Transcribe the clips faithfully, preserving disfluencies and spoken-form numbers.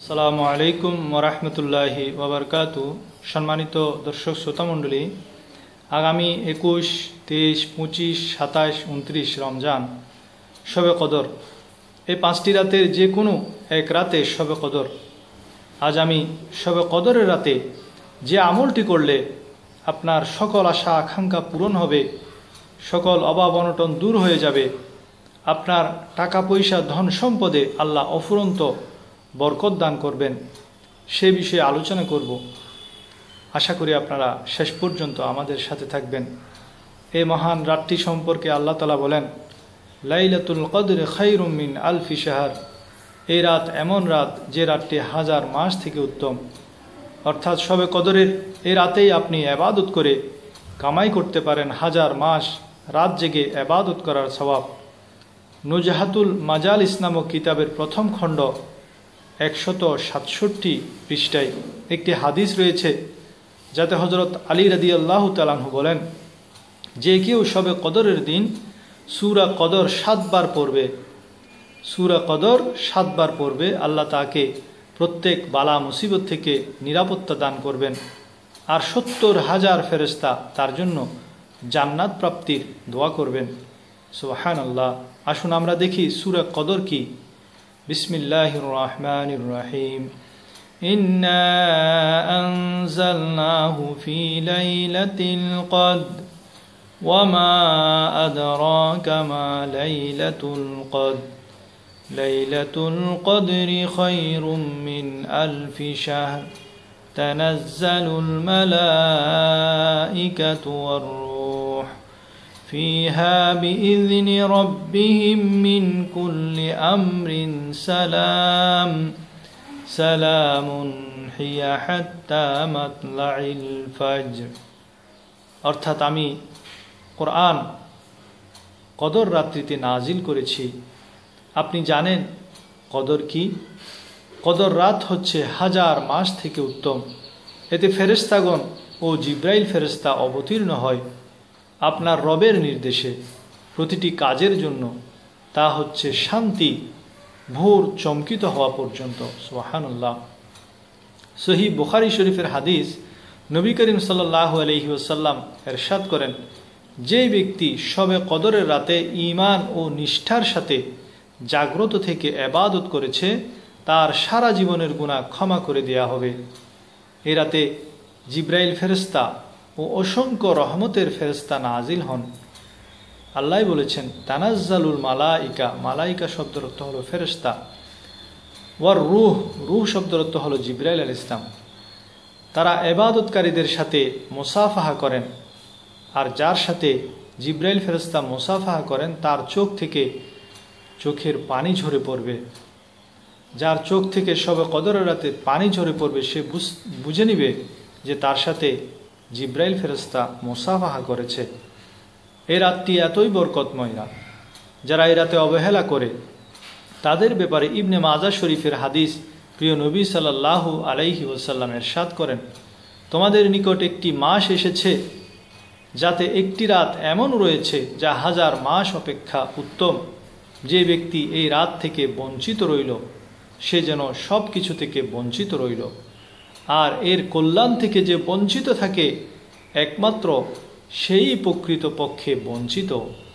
আসসালামু আলাইকুম ওয়া রাহমাতুল্লাহি ওয়া বারাকাতুহু। সম্মানিত দর্শক শ্রোতা মণ্ডলী, আগামী একুশ, তেইশ, পঁচিশ, সাতাশ, উনত্রিশ রমজান শবে কদর, এই পাঁচটি রাতের যে কোনো এক রাতে শবে কদর। আজ আমি শবে কদরের রাতে যে আমলটি করলে আপনার সকল আশা আকাঙ্ক্ষা পূরণ হবে, সকল অভাব অনটন দূর হয়ে যাবে, আপনার টাকা পয়সা ধন সম্পদে আল্লাহ অফুরন্ত বরকত দান করবেন, সে বিষয়ে আলোচনা করব। আশা করি আপনারা শেষ পর্যন্ত আমাদের সাথে থাকবেন। এই মহান রাতটি সম্পর্কে আল্লাহ তাআলা বলেন, লাইলাতুল কদর খায়রুম মিন আলফি শাহর। এই রাত এমন রাত যে রাতটি হাজার মাস থেকে উত্তম। অর্থাৎ শবে কদরের এই রাতেই আপনি ইবাদত করে কামাই করতে পারেন হাজার মাস রাত জেগে ইবাদত করার সওয়াব। নুজহাতুল মাজালিস নামক কিতাবের প্রথম খণ্ড একশত সাতষট্টি পৃষ্ঠায় একটি হাদিস রয়েছে, যাতে হজরত আলী রাদিয়াল্লাহু তাআলা আনহু বলেন, যে কেউ শবে কদরের দিন সূরা কদর সাতবার পড়বে, সূরা কদর সাতবার পড়বে, আল্লাহ তাকে প্রত্যেক বালা মুসিবত থেকে নিরাপত্তা দান করবেন, আর সত্তর হাজার ফেরেশতা তার জন্য জান্নাত প্রাপ্তির দোয়া করবেন। সুবহানাল্লাহ। আসুন আমরা দেখি সূরা কদর কি। বিসমিল্লাহির রহমানির রহিম। ইন্না আনজালনাহু ফি লাইলাতিল কদর ওয়া মা আদরাকা মা লাইলাতুল কদর লাইলাতুল কদরি খায়রুম মিন আলফি শাহর তানাজ্জালুল মালাইকাতু ওয়ার রূহ فيها بإذن ربهم من كل أمر سلام سلام هي حتى مطلع الفجر। অর্থাৎ আমি কোরআন কদর রাত্রিতে নাজিল করেছি। আপনি জানেন কদর কি? কদর রাত হচ্ছে হাজার মাস থেকে উত্তম। এতে ফেরেশতাগণ ও জিব্রাইল ফেরেশতা অবতীর্ণ হয় আপনার রবের নির্দেশে প্রতিটি কাজের জন্য। তা হচ্ছে শান্তি ভোর চমকিত হওয়া পর্যন্ত। সুবহানাল্লাহ। সহিহ বুখারী শরীফের হাদিস, নবী করিম সাল্লাল্লাহু আলাইহি ওয়াসাল্লাম ইরশাদ করেন, যে ব্যক্তি শবে কদরের রাতে ঈমান ও নিষ্ঠার সাথে জাগ্রত থেকে ইবাদত করেছে, তার সারা জীবনের গুনাহ ক্ষমা করে দেয়া হবে। এই রাতে জিব্রাইল ফেরেশতা ও অসংখ্য রহমতের ফেরেশতা নাজিল হন। আল্লাহ বলেছেন, তানাজ্জালুল মালাইকা, মালাইকা শব্দের অর্থ হলো ফেরেশতা, ওয়ার রূহ, রূহ শব্দের অর্থ হলো জিব্রাইল আলাইহিস সালাম। তারা ইবাদতকারীদের সাথে মুসাফাহা করেন, আর যার সাথে জিব্রাইল ফেরেশতা মুসাফাহা করেন তার চোখ থেকে চোখের পানি ঝরে পড়বে। যার চোখ থেকে শবে কদরের রাতে পানি ঝরে পড়বে, সে বুঝে নিবে যে তার সাথে জিব্রাইল ফেরেশতা মুসাফাহা করেছে। এই রাতটি এতই বরকতময় রাত, যারা এই রাতে অবহেলা করে তাদের ব্যাপারে ইবনে মাজাহ শরীফের হাদিস, প্রিয় নবী সাল্লাল্লাহু আলাইহি ওয়াসাল্লাম ইরশাদ করেন, তোমাদের নিকট একটি মাস এসেছে যাতে একটি রাত এমন রয়েছে যা হাজার মাস অপেক্ষা উত্তম। যে ব্যক্তি এই রাত থেকে বঞ্চিত রইল, সে যেন সব কিছু থেকে বঞ্চিত রইল। আর এর কল্যাণ থেকে যে বঞ্চিত থাকে, একমাত্র সেই প্রকৃত পক্ষে বঞ্চিত।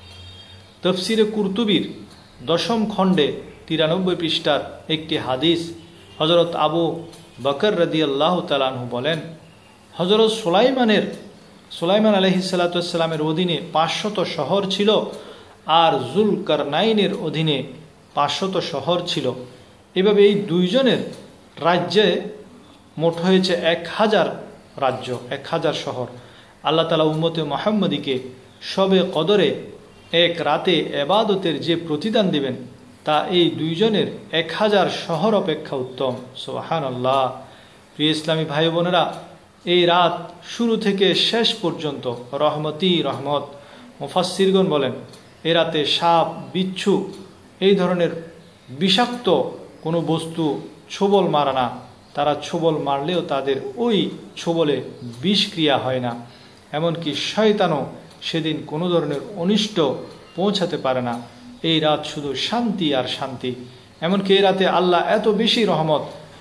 তাফসিরে কুরতুবির দশম খণ্ডে তিরানব্বই পৃষ্ঠার একটি হাদিস, হজরত আবু বকর রাদিয়াল্লাহু তাআলা আনহু বলেন, হজরত সুলাইমানের সুলাইমান আলাইহিস সালাতু ওয়াস সালামের অধীনে পাঁচশত শহর ছিল, আর যুলকারনাইনের অধীনে পাঁচশত শহর ছিল। এভাবে এই দুইজনের রাজ্যে মোট হয়েছে এক হাজার রাজ্য, এক হাজার শহর। আল্লাহ তাআলা উম্মতে মুহাম্মদীকে শবে কদরে এক রাতে ইবাদতের যে প্রতিদান দিবেন, তা এই দুইজনের এক হাজার শহর অপেক্ষা উত্তম। সুবহানাল্লাহ। প্রিয় ইসলামী ভাই বোনেরা, এই রাত শুরু থেকে শেষ পর্যন্ত রহমতি রহমত। মুফাসসিরগণ বলেন, এ রাতে সাপ, বিচ্ছু এই ধরনের বিষাক্ত কোনো বস্তু ছোবল মারা না। তারা ছোবল মারলেও তাদের ওই ছোবলে বিষক্রিয়া হয় না। এমনকি শয়তানও সেদিন কোনো ধরনের অনিষ্ট পৌঁছাতে পারে না। এই রাত শুধু শান্তি আর শান্তি। এমনকি এই রাতে আল্লাহ এত বেশি রহমত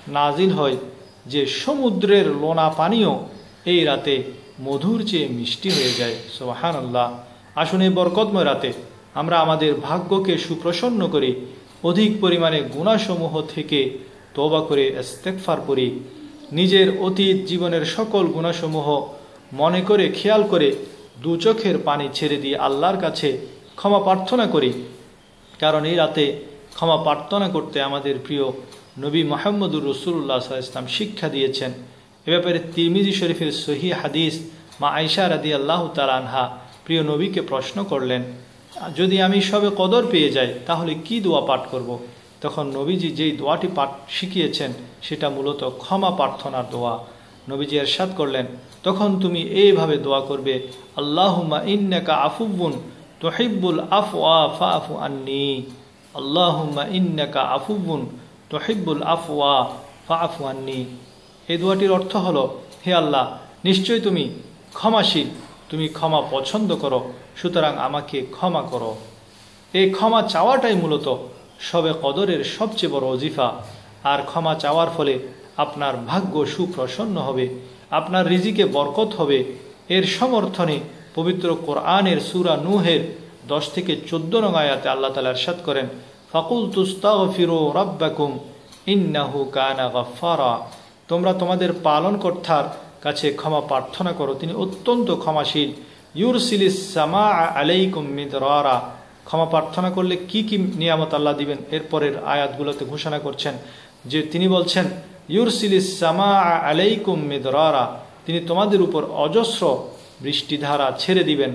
নাজিল হয় যে সমুদ্রের লোনা পানিও এই রাতে মধুর চেয়ে মিষ্টি হয়ে যায়। সুবহানাল্লাহ। আসুন এই বরকতময় রাতে আমরা আমাদের ভাগ্যকে সুপ্রসন্ন করি, অধিক পরিমাণে গুনাহসমূহ থেকে তওবা করে ইস্তেগফার করি, নিজের অতীত জীবনের সকল গুনাহসমূহ মনে করে খেয়াল করে দু চোখের পানি ছেড়ে দিয়ে আল্লাহর কাছে ক্ষমা প্রার্থনা করি। কারণ এই রাতে ক্ষমা প্রার্থনা করতে আমাদের প্রিয় নবী মুহাম্মদুর রাসূলুল্লাহ সাল্লাল্লাহু আলাইহি ওয়াসাল্লাম শিক্ষা দিয়েছেন। এ ব্যাপারে তিরমিজি শরীফের সহিহ হাদিস, মা আয়েশা রাদিয়াল্লাহু তাআলা আনহা প্রিয় নবীকে প্রশ্ন করলেন, যদি আমি শবে কদর পেয়ে যাই তাহলে কি দোয়া পাঠ করব? তখন নবীজি যেই দোয়াটি পাঠ শিখিয়েছেন সেটা মূলত ক্ষমা প্রার্থনার দোয়া। নবীজি ইরশাদ করলেন, তখন তুমি এইভাবে দোয়া করবে, আল্লাহুম্মা ইন্নাকা আফুউন তুহিব্বুল আফওয়া ফাআফু আন্নী, আল্লাহুম্মা ইন্নাকা আফুউন তুহিব্বুল আফওয়া ফাআফু আন্নী। এই দোয়াটির অর্থ হলো, হে আল্লাহ, নিশ্চয় তুমি ক্ষমাশীল, তুমি ক্ষমা পছন্দ করো, সুতরাং আমাকে ক্ষমা করো। এই ক্ষমা চাওয়াটাই মূলত শবে কদরের সবচেয়ে বড় ওজিফা। আর ক্ষমা চাওয়ার ফলে আপনার ভাগ্য সুপ্রসন্ন হবে, আপনার রিজিকে বরকত হবে। এর সমর্থনে পবিত্র কোরআনের সূরা নূহের দশ থেকে চোদ্দ নং আয়াতে আল্লাহ তাআলা ইরশাদ করেন, ফাকুলতু আস্তাগফিরু রাব্বাকুম ইন্নাহু কানা গাফফারা। তোমরা তোমাদের পালনকর্তার কাছে ক্ষমা প্রার্থনা করো, তিনি অত্যন্ত ক্ষমাশীল। ইউরসিলিস সামাআ আলাইকুম মিদরারা। ক্ষমা প্রার্থনা করলে কি কি নিয়ামত আল্লাহ দিবেন এরপরের আয়াতগুলোতে ঘোষণা করছেন যে তিনি বলছেন, ইউরসিলিস সামাআ আলাইকুম মিদরারা, তিনি তোমাদের উপর অজস্র বৃষ্টিধারা ছেড়ে দিবেন।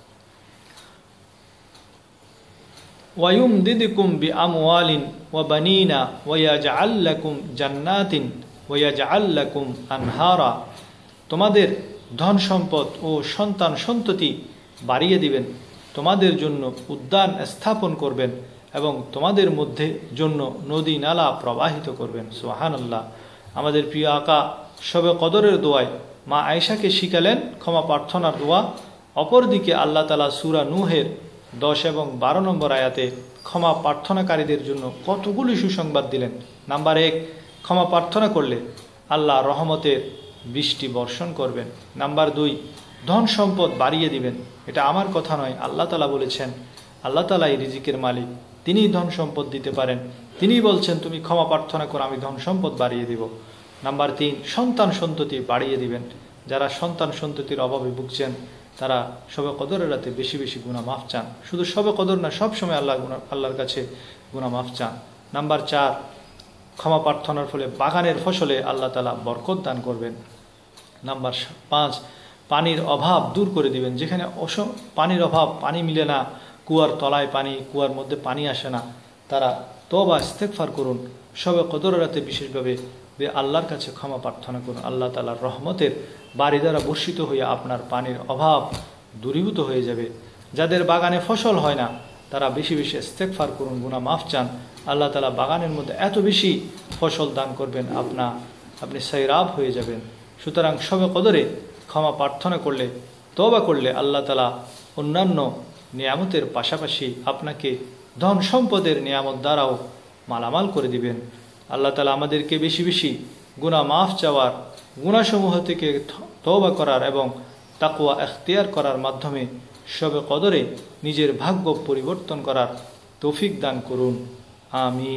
ওয়ায়ুমদিদকুম বিআমওয়ালিন ওয়া বানিনা ওয়া ইয়াজআল লাকুম জান্নাতিন ওয়া ইয়াজআল লাকুম আনহারা। তোমাদের ধন সম্পদ ও সন্তান সন্ততি বাড়িয়ে দিবেন, তোমাদের জন্য উদ্যান স্থাপন করবেন এবং তোমাদের মধ্যে জন্য নদী নালা প্রবাহিত করবেন। সুবহানাল্লাহ। আমাদের প্রিয় আকা শবে কদরের দোয়ায় মা আয়েশাকে শিখালেন ক্ষমা প্রার্থনার দোয়া। অপরদিকে আল্লাহ তাআলা সূরা নূহের দশ এবং বারো নম্বর আয়াতে ক্ষমা প্রার্থনাকারীদের জন্য কতগুলি সুসংবাদ দিলেন। নাম্বার এক, ক্ষমা প্রার্থনা করলে আল্লাহ রহমতের বৃষ্টি বর্ষণ করবেন। নাম্বার দুই, ধন সম্পদ বাড়িয়ে দিবেন। এটা আমার কথা নয়, আল্লাহ তাআলা বলেছেন। আল্লাহ তাআলাই রিজিকের মালিক, তিনিই ধন সম্পদ দিতে পারেন। তিনিই বলছেন, তুমি ক্ষমা প্রার্থনা করো, আমি ধন সম্পদ বাড়িয়ে দিব। নাম্বার তিন, সন্তান সন্ততি বাড়িয়ে দিবেন। যারা সন্তান সন্ততির অভাবে ভুগছেন তারা শবে কদরের রাতে বেশি বেশি গুনাহ মাফ চান। শুধু শবে কদর না, সবসময় আল্লাহ আল্লাহর কাছে গুনাহ মাফ চান। নাম্বার চার, ক্ষমা প্রার্থনার ফলে বাগানের ফসলে আল্লাহ তাআলা বরকত দান করবেন। নাম্বার পাঁচ, পানির অভাব দূর করে দিবেন। যেখানে অস পানির অভাব, পানি মিলে না, কুয়ার তলায় পানি, কুয়ার মধ্যে পানি আসে না, তারা তওবা ইস্তেগফার করুন। শবে কদরের রাতে বিশেষভাবে আল্লাহর কাছে ক্ষমা প্রার্থনা করুন। আল্লাহ তাআলার রহমতের বাড়ি দ্বারা বর্ষিত হয়ে আপনার পানির অভাব দূরীভূত হয়ে যাবে। যাদের বাগানে ফসল হয় না তারা বেশি বেশি ইস্তেগফার করুন, গুনাহ মাফ চান। আল্লাহ তাআলা বাগানের মধ্যে এত বেশি ফসল দান করবেন, আপনা আপনি সাইরাব হয়ে যাবেন। সুতরাং শবে কদরে ক্ষমা প্রার্থনা করলে, তওবা করলে আল্লাহ তাআলা অন্যান্য নিয়ামতের পাশাপাশি আপনাকে ধন সম্পদের নিয়ামত দ্বারাও মালামাল করে দিবেন। আল্লাহ তাআলা আমাদেরকে বেশি বেশি গুনাহ মাফ চাওয়ার, গুনাহসমূহ থেকে তওবা করার এবং তাকওয়া এখতিয়ার করার মাধ্যমে শবে কদরে নিজের ভাগ্য পরিবর্তন করার তৌফিক দান করুন। আমিন।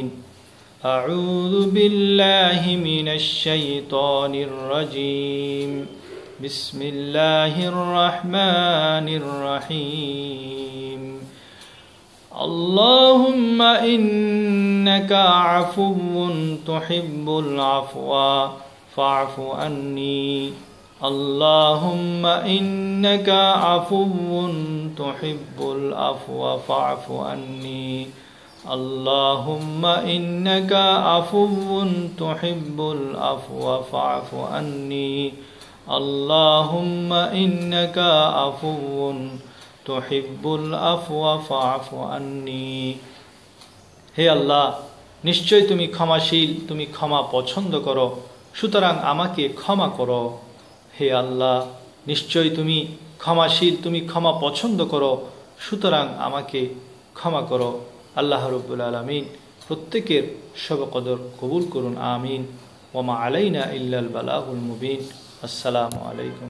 আউযু বিল্লাহি মিনাশ শাইতানির রাজীম। বিসমিল্লাহির রাহমানির রাহিম। আল্লাহুম্মা ইন্নাকা আফুউন তুহিব্বুল আফওয়া ফাআফু আন্নী। আল্লাহুম্মা ইন্নাকা আফুউন তুহিব্বুল আফওয়া ফাআফু আন্নী। আল্লাহুম্মা ইন্নাকা আফুউন তুহিব্বুল আফওয়া ফাআফু আন্নী। আল্লাহুম্মা ইন্নাকা আফুউন তুহিব্বুল আফওয়া ফাআফু আন্নী। হে আল্লাহ, নিশ্চয় তুমি ক্ষমাশীল, তুমি ক্ষমা পছন্দ করো, সুতরাং আমাকে ক্ষমা করো। হে আল্লাহ, নিশ্চয় তুমি ক্ষমাশীল, তুমি ক্ষমা পছন্দ করো, সুতরাং আমাকে ক্ষমা করো। আল্লাহ রাব্বুল আলামিন প্রত্যেকের শবে কদর কবুল করুন। আমিন। ওয়া মা আলাইনা ইল্লাল বালাগুল মুবিন। আসসালামু আলাইকুম।